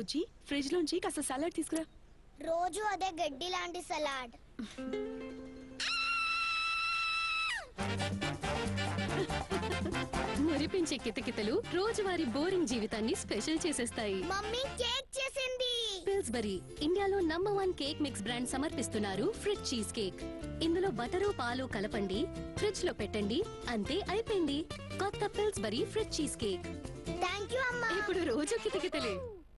బుజ్జి fridge లోంచి కాస్త salad తీసుకురా. రోజు అదే గడ్డి లాంటి సలాడ్. మురిపించే కితకితలు రోజువారీ బోరింగ్ జీవితాన్ని స్పెషల్ చేసేస్తాయి. మమ్మీ కేక్ చేసింది. పిల్స్బరీ ఇండియాలో నంబర్ 1 కేక్ మిక్స్ బ్రాండ్ సమర్పిస్తున్నారు ఫ్రిడ్జ్ చీజ్ కేక్. ఇందులో బటరు పాలు కలపండి, ఫ్రిడ్జ్ లో పెట్టండి, అంతే అయిపోయింది కొత్త Pillsbury fridge cheese cake. Thank you అమ్మా. ఇప్పుడు రోజు కితకితలే.